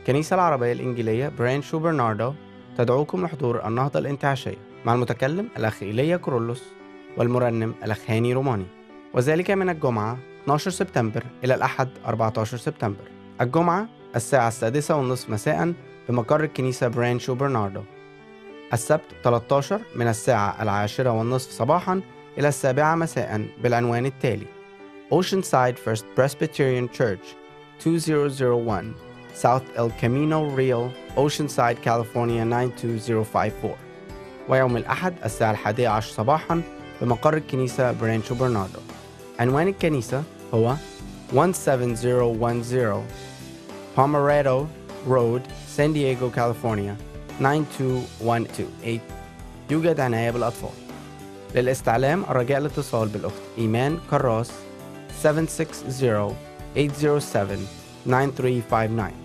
الكنيسة العربية الإنجيلية برانشو برناردو تدعوكم لحضور النهضة الانتعاشية مع المتكلم الأخ إيليا كورولوس والمرنم الأخ هاني روماني، وذلك من الجمعة 12 سبتمبر إلى الأحد 14 سبتمبر. الجمعة الساعة 6:30 مساء بمقر الكنيسة برانشو برناردو. السبت 13 من الساعة 10:30 صباحا إلى 7 مساء بالعنوان التالي: Oceanside First Presbyterian Church 2001 South El Camino Real Oceanside California 92054. ويوم الأحد الساعة 11 صباحا بمقر الكنيسة برانشو برناردو. عنوان الكنيسة هو 17010 Pomeretto Road San Diego California 92128. يوجد عناية بالأطفال. للاستعلام الرجاء الاتصال بالأخت إيمان كراس 760-807-9359.